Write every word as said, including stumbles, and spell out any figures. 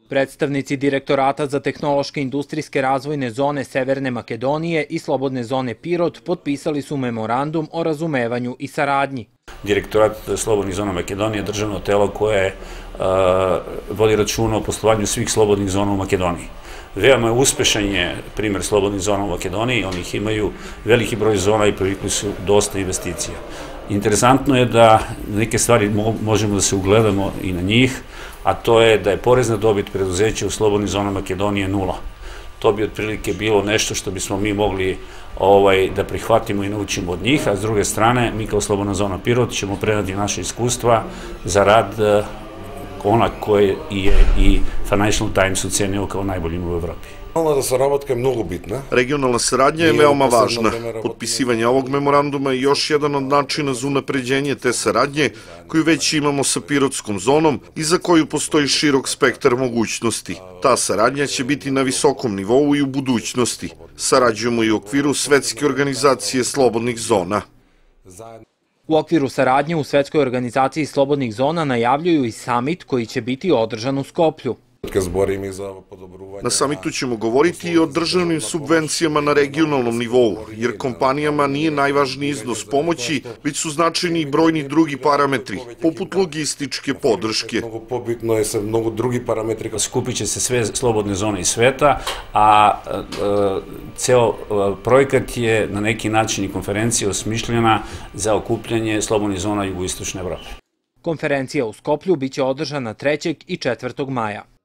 Predstavnici Direktorata za tehnološke industrijske razvojne zone Severne Makedonije i Slobodne zone Pirot potpisali su memorandum o razumevanju i saradnji. Direktorat Slobodnih zona Makedonije je državno telo koje vodi računa o poslovanju svih slobodnih zona u Makedoniji. Veoma je uspešan je primjer slobodnih zona u Makedoniji, oni ih imaju veliki broj zona i privukli su dosta investicija. Interesantno je da neke stvari možemo da se ugledamo i na njih, a to je da je porezna dobit preduzeća u slobodnih zona Makedonije nula. To bi otprilike bilo nešto što bismo mi mogli da prihvatimo i naučimo od njih, a s druge strane mi kao Slobodna zona Pirot ćemo prenati naše iskustva za rad ona koje je i Financial Times ocenio kao najboljim u Evropi. Regionalna saradnja je veoma važna. Potpisivanje ovog memoranduma je još jedan od načina za unapređenje te saradnje koju već imamo sa Pirotskom zonom i za koju postoji širok spektar mogućnosti. Ta saradnja će biti na visokom nivou i u budućnosti. Sarađujemo i u okviru Svetske organizacije slobodnih zona. U okviru saradnje u Svetskoj organizaciji slobodnih zona najavljuju i samit koji će biti održan u Skoplju. Na samitu ćemo govoriti i o državnim subvencijama na regionalnom nivou, jer kompanijama nije najvažniji iznos pomoći, već su značajni i brojni drugi parametri, poput logističke podrške. Skupit će se sve slobodne zone iz sveta, a ceo projekat je na neki način i konferencija osmišljena za okupljanje slobodnih zona jugoistočne Evrope. Konferencija u Skoplju biće održana trećeg i četvrtog maja.